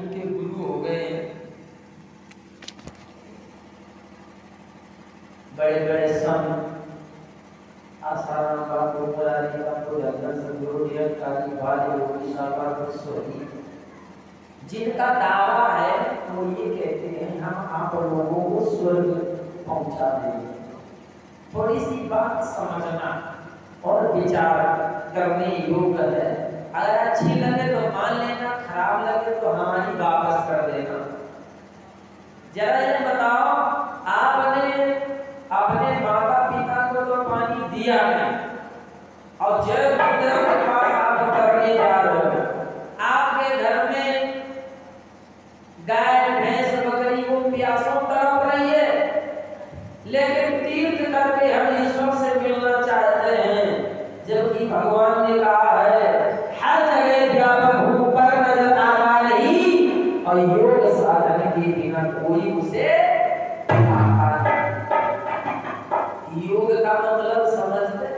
के गुरु हो गए हैं। बड़े बड़े संत आसाराम बापू, मुरारी बापू, धर्म सदगुरु निरंकारी वाले योगी साहब कुशवाहा, जिनका दावा है वो ये कहते हैं हम आप लोगों को स्वर्ग पहुंचा देंगे। थोड़ी सी बात समझना और विचार करने योग्य है। अगर अच्छी लगे तो मान लेना, खराब लगे तो हमारी वापस कर देना। जरा ये बताओ, आपने अपने माता पिता को तो पानी दिया नहीं और जय मंदिरों के पास आप करने जा रहे हो। आपके घर में गाय भैंस बकरी को प्यासों तड़प रही है, लेकिन तीर्थ करके हम ईश्वर से मिलना चाहते हैं, जबकि भगवान ने कहा है हर जगह व्यापक हूं पर नजर आ रही, और योग साधन के बिना कोई उसे योग का मतलब समझते?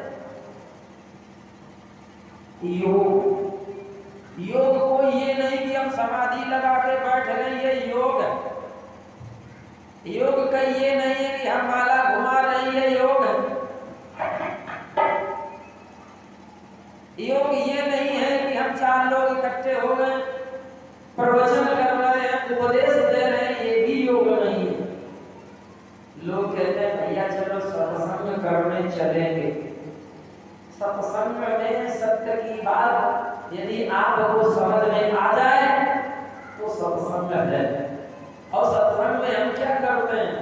योग को ये नहीं कि हम समाधि लगा के बैठ गए, ये योग है। योग का ये नहीं है कि हम माला घुमा रही है, योग है। योग ये नहीं है कि हम 4 लोग इकट्ठे हो गए प्रवचन कर रहे हैं, उपदेश दे रहे हैं, ये भी योग नहीं है। लोग कहते हैं भैया चलो सत्संग करने चलेंगे। सत्संग में सत्य की बात यदि आपको समझ में आ जाए तो सत्संग है। और सत्संग में हम क्या करते हैं,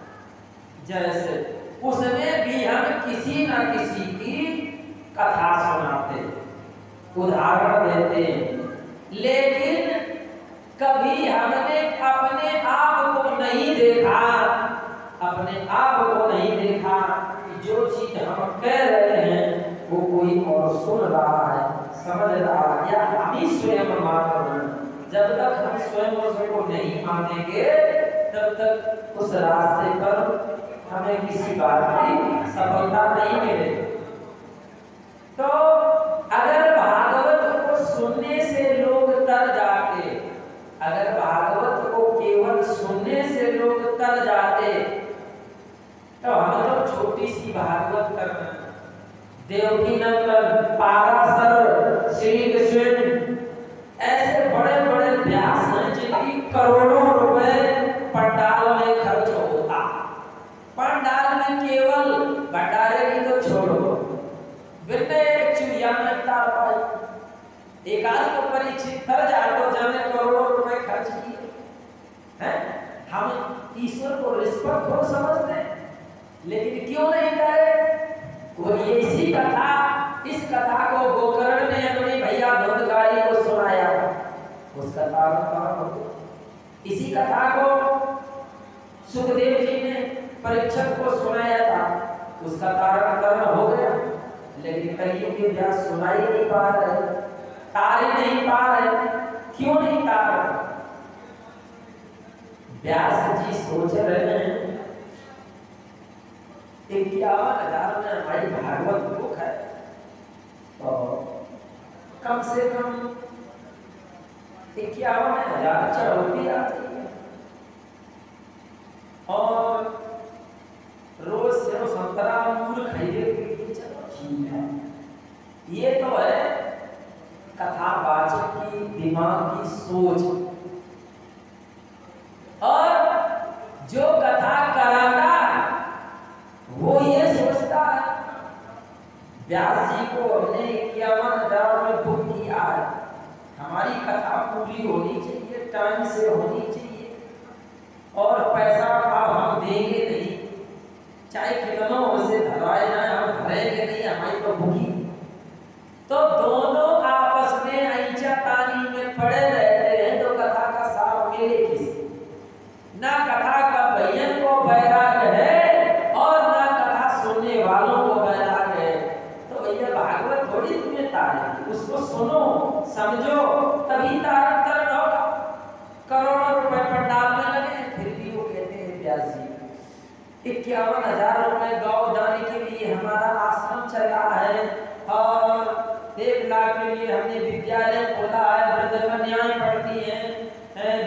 जैसे उसमें भी हम किसी न किसी की कथा सुनाते, उदाहरण देते हैं, लेकिन कभी हमने अपने आप को नहीं देखा, अपने आप को नहीं देखा कि जो चीज हम कह रहे हैं वो कोई और सुन रहा है, समझ रहा है, या हम ही स्वयं मान रहे हैं। जब तक हम स्वयं उसको नहीं मानेंगे तब तक उस रास्ते पर हमें किसी बात की सफलता नहीं मिलेगी। तो अगर भागवत को सुनने से लोग तर जाते, अगर भागवत को केवल सुनने से लोग तर जाते, तो हम तो छोटी सी भागवत कर रहे हैं। देवकी नंदन, पाराशर, श्री कृष्ण, ऐसे बड़े बड़े व्यास हैं जिनकी करोड़ों रुपए पंडाल में खर्च होता। पंडाल में केवल भंडारे की तो छोड़ो, बिना एक चुड़िया नहीं तार पाई। एक आदमी को परीक्षित कर जाए तो जाने करोड़ों रुपए खर्च किए हैं। हम ईश्वर को रिस्पेक्ट हो समझते हैं, लेकिन क्यों नहीं करे? वो ये इसी कथा, इस कथा को गोकर्ण ने अपने भैया धुंधकारी को सुनाया, उसका कारण इसी कथा को सुखदेव जी ने परीक्षक को सुनाया था, उसका कारण कर्म हो गया। लेकिन कलियुग के व्यास सुनाई नहीं पा रहे, तारे नहीं पा रहे। क्यों नहीं तार रहे? व्यास जी सोच रहे हैं 51,000 में हमारी भागवत बुक है, तो कम से कम 51,000 चढ़ौती आती है, और रोज से संतरा अंगूर खरीदे के, चलो ठीक है। ये तो है कथावाचक की दिमाग की सोच। और जो कथा कराता वो ये सोचता है व्यास जी को हमने 51,000 में बुक किया है, हमारी कथा पूरी होनी चाहिए, टाइम से होनी चाहिए, और पैसा अब हम देंगे नहीं, चाहे कितनों हमसे धराए जाए, हम भरेंगे नहीं, हमारी तो बुकी। तो दोनों आपस में ऐंचा तानी में पड़े रहते हैं, तो कथा का सार मिले किसी? ना कथा का भयन को बैराग है और ना कथा सुनने वालों को बैराग है। तो भैया भागवत थोड़ी तुम्हें तारे, उसको सुनो समझो तभी तारण करण होगा। करोड़ों रुपए पंडाल में लगे, फिर भी वो कहते हैं व्यास जी 51,000 रुपए गौ दान के लिए हमारा आश्रम चल रहा है, और 1 लाख के लिए हमने विद्यालय खोला है, वृद्ध कन्याएं पढ़ती हैं,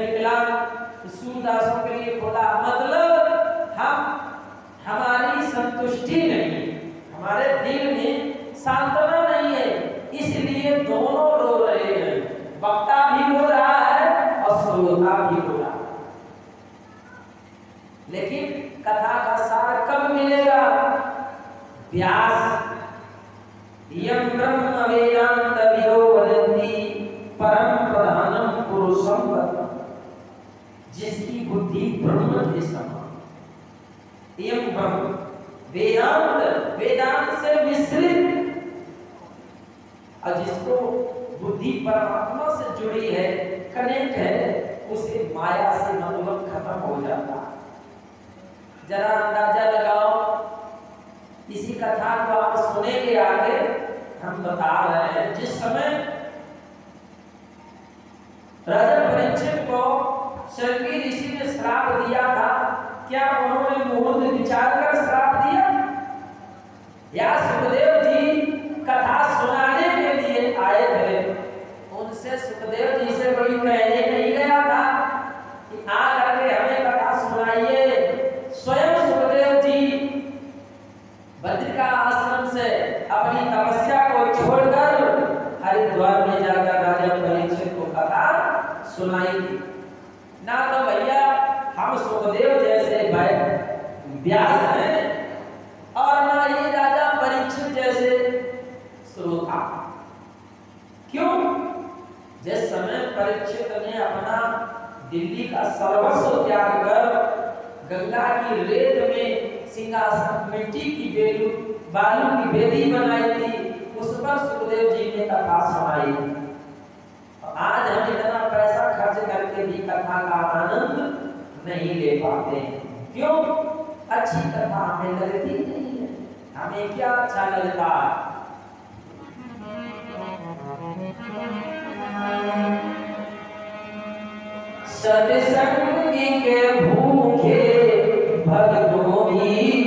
व्यास यं ब्रह्म वेदांत विदो वदन्ति परम प्रधानम पुरुषम पदम, जिसकी बुद्धि ब्रह्म के समान। यं ब्रह्म वेदांत, वेदांत से मिश्रित, और जिसको बुद्धि परमात्मा से जुड़ी है, कनेक्ट है, उसे माया से मतलब खत्म हो जाता। जरा अंदाजा लगाओ, इसी कथा को आप सुनेंगे आगे। हम बता रहे हैं जिस समय राजा परीक्षित को शर्वी ऋषि ने श्राप दिया था, क्या उन्होंने मुहूर्त विचार कर श्राप दिया, या सुखदेव जी कथा सुनाने के लिए आए थे, उनसे सुखदेव जी से कोई कहने नहीं गया था कि आ करके हमें कथा सुनाइए। स्वयं सुखदेव जी बद्रिका आश्रम से अपनी तपस्या को छोड़कर हरिद्वार में जाकर राजा परीक्षित को कथा सुनाई थी। ना तो भैया हम सुखदेव जैसे व्यास हैं, और ना ये राजा परीक्षित जैसे श्रोता। क्यों? जिस समय परीक्षित ने अपना दिल्ली का सर्वस्व त्याग कर गंगा की रेत में सिंहासन मिट्टी की बालू की वेदी बनाई थी, उस पर सुखदेव जी ने कथा सुनाई। आज हम इतना पैसा खर्च करके भी कथा का आनंद नहीं ले पाते हैं। क्यों? अच्छी कथा हमें लगती नहीं है। हमें क्या अच्छा लगता है? सत्संग के भूखे भक्तों की,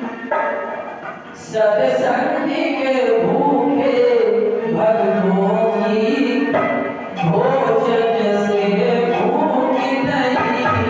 सत्संग के भूखे भक्तों की भोजन से भूख नहीं।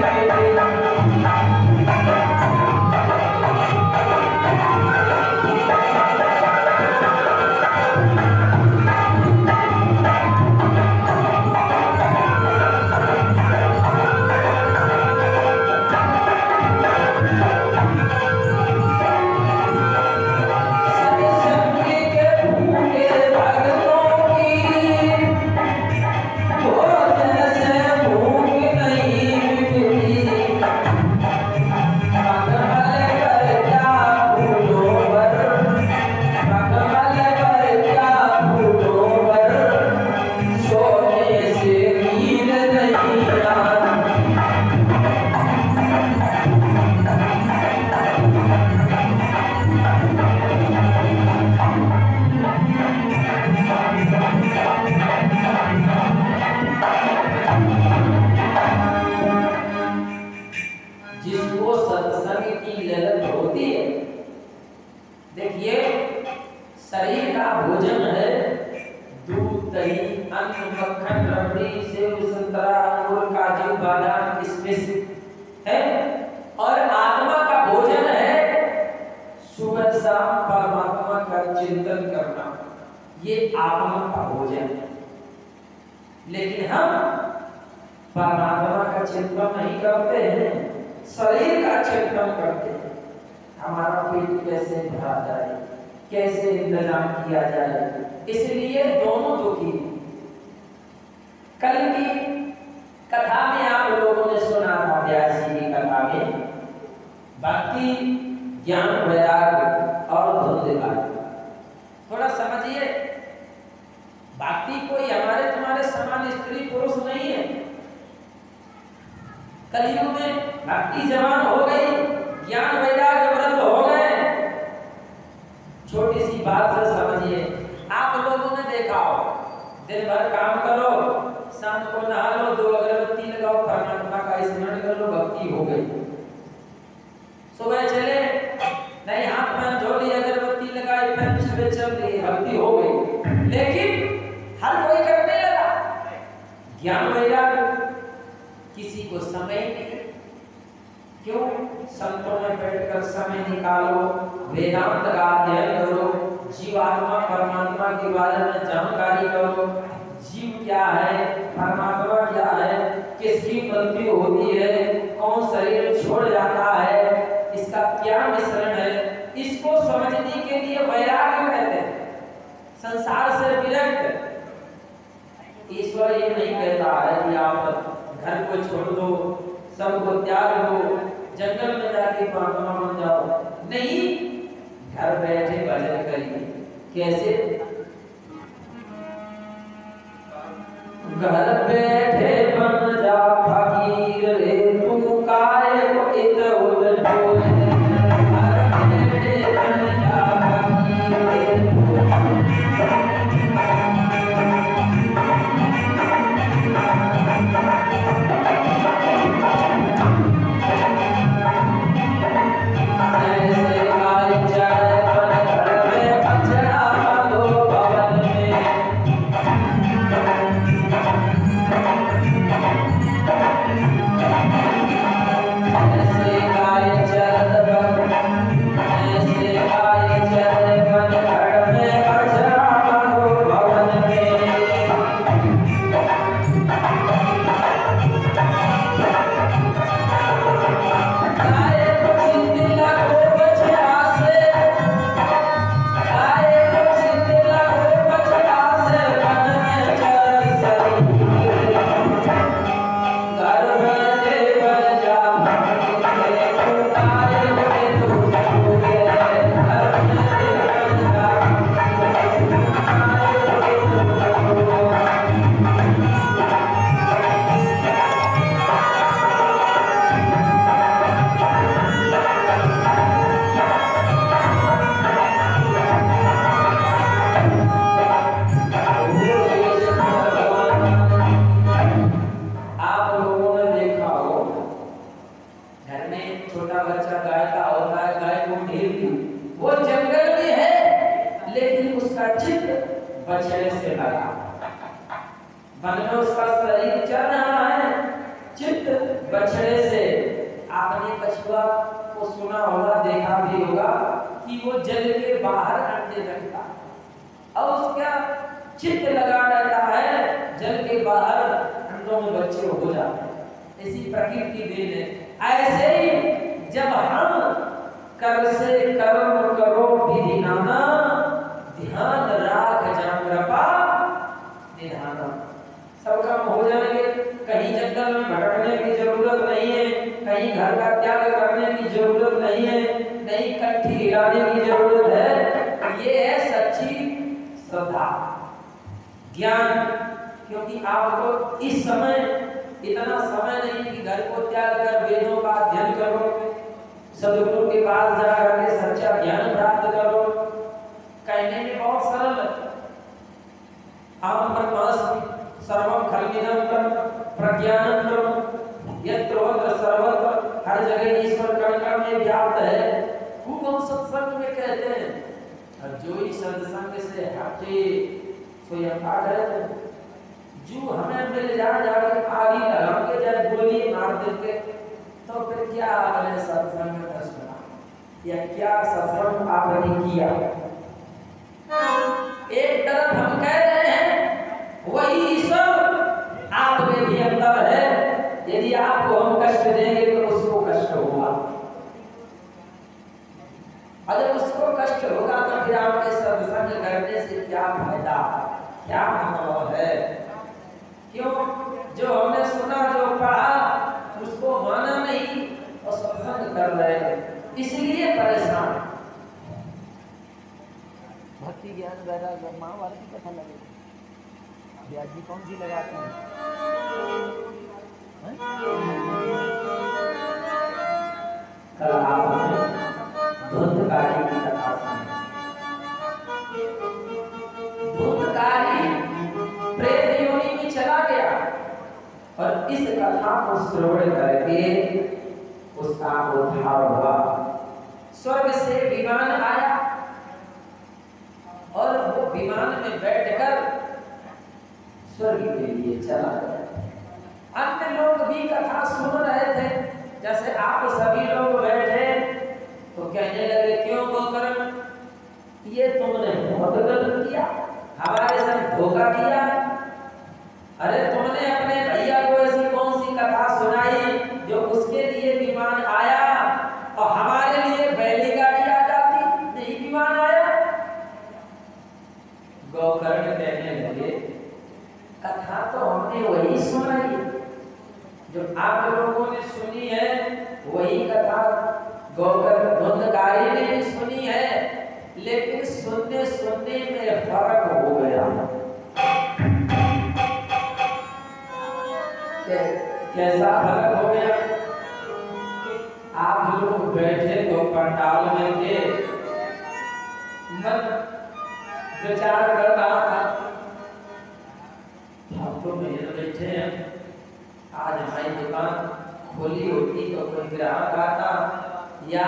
लेकिन हम परमात्मा का चिंतन नहीं करते हैं, शरीर का चिंतन करते हैं। हमारा पेट कैसे भरा जाए, कैसे इंतजाम किया जाए, इसलिए दोनों दुखी। कल की कथा में आप लोगों ने सुना था, व्यास जी की कथा में भक्ति, ज्ञान, वैराग्य और धुंधलापन। थोड़ा समझिए, भक्ति कोई हमारे तुम्हारे समान स्त्री पुरुष नहीं है। कलयुग में भक्ति जवान हो गई, ज्ञान वैराग्य वृद्ध हो गए। छोटी सी बात से समझिए, आप लोगों ने देखा हो, दिन भर काम करो, शाम को नहा लो, 2 अगरबत्ती लगाओ, परमात्मा का स्मरण कर लो, भक्ति हो गई। सुबह चले, नहीं हाथ में जोड़ी अगरबत्ती लगाई, फिर चल रही, भक्ति हो गई। लेकिन हर कोई करने लगा। ज्ञान वैराग्य किसी को समय नहीं। क्यों? संतों में बैठकर समय निकालो, वेदांत का अध्ययन करो, जीवात्मा परमात्मा के बारे में जानकारी करो। जीव क्या है, परमात्मा क्या है, किसकी मृत्यु होती है, कौन शरीर छोड़ जाता है, इसका क्या मिश्रण है, इसको समझने के लिए ईश्वर ये नहीं कहता है कि आप घर को छोड़ दो, सबको त्याग दो, जंगल में जाके परमात्मा बन जाओ। नहीं, घर बैठे भजन करिए। कैसे? घर बैठे बन जा फकीर रे, तू काय को इत उलटो है। घर बैठे बन जा फकीर रे, ऐसे काय चढ़े बन घर में पचड़ा दो भवन में। ऐसे काय चढ़े बन, ऐसे काय चढ़े बन घर में पचड़ा दो भवन में। गाय को चिंतिला को बछड़ा से, गाय को चिंतिला को बछड़ा से बन में चल सरी। घर बैठे बन जा फकीर रे, तू काय को इत उलटो है। घर बैठे बन जा फकीर रे, तू काय को इत उलटो है। आप लोगों ने देखा हो, घर में छोटा बच्चा गाय का होता है, गाय को ढेर दी, वो जंगल में है लेकिन उसका चित्त बछड़े से लगा। मन में उसका शरीर चल रहा है, चित्त बछड़े से। आपने कछुआ को सुना होगा, देखा भी होगा कि वो जल के बाहर अंडे रखता है और उसका चित्त लगा रहता है जल के बाहर, अंडों में बच्चे हो जाते हैं। इसी प्रकृति देन है। ऐसे ही जब हम कर से कर्म करो विधि नाना, ध्यान राख जन कृपा निधाना। सब काम हो जाएंगे, कहीं जंगल में भटकने की जरूरत नहीं है, कहीं घर का त्याग करने की जरूरत नहीं है, नहीं कंठी हिलाने की जरूरत है। ये है सच्ची श्रद्धा, ज्ञान। क्योंकि आपको इस समय इतना समय नहीं कि घर को त्याग कर वेदों का अध्ययन करो, सदगुरु के पास जाकर के सच्चा ज्ञान प्राप्त करो। कहने में बहुत सरल है, आम ब्रह्मास्मि सर्वम खल्विदं प्रज्ञानं ब्रह्म यत्र सर्वत्र, हर जगह ईश्वर कण कण में व्याप्त है। खूब हम सत्संग में कहते हैं, और जो ही सत्संग से हटे सो यह पागल जो हमें मिल जाके आगे लगा के जाए गोली मार देते, तो फिर क्या आपने सत्संग में सुना या क्या सत्संग आपने किया? एक तरफ हम कह रहे हैं वही ईश्वर आप में भी अंदर है, यदि आपको हम कष्ट देंगे तो उसको कष्ट होगा, और जब उसको कष्ट होगा तो फिर आपके सत्संग करने से क्या फायदा, क्या मतलब है? क्यों? जो हमने सुना, जो पढ़ा, उसको माना नहीं और सत्संग कर रहे हैं, इसलिए परेशान। भक्ति ज्ञान वैराग्य महाभारत की कथा लगेगी, ब्याज भी कौन सी लगाते हैं? कल आपने धुंधकारी की कथा सुनी। धुंधकारी प्रेत योनि में चला गया और इस कथा को श्रवण करके उसका उद्धार हुआ। स्वर्ग से विमान आया और वो विमान में बैठकर स्वर्ग के लिए चला गया। अन्य लोग भी कथा सुन रहे थे, जैसे आप सभी लोग बैठे तो कहने लगे, क्यों गोकर्ण, ये तुमने बहुत गलत किया, हमारे साथ धोखा किया। अरे तुमने अपने भैया को ऐसी कौन सी कथा सुनाई जो उसके लिए विमान आया और हमारे लिए बैली गाड़ी आ जाती, नहीं विमान आया। गोकर्ण कहने लगे, कथा तो जो आप लोगों ने सुनी है वही कथा धुंधकारी ने भी सुनी है, लेकिन सुनने सुनने में फर्क हो गया। कैसा फर्क हो गया? आप लोग बैठे तो पंडाल में थे, मन विचार कर रहा था हम तो मेरे बैठे हैं, आज हमारी दुकान खोली होती तो कोई ग्राहक आता, या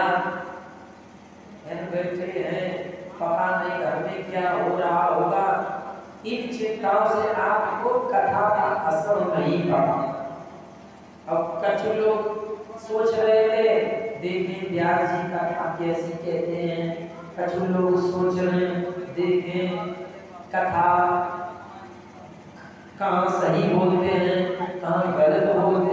बैठे हैं पता नहीं घर में क्या हो रहा होगा। इन चिंताओं से आपको कथा का असर नहीं पड़ा। अब कुछ लोग सोच रहे थे देखें व्यास जी का कथा कैसी कहते हैं, कुछ लोग सोच रहे देखें कथा कहाँ सही बोलते हैं कहाँ गलत बोलते हैं।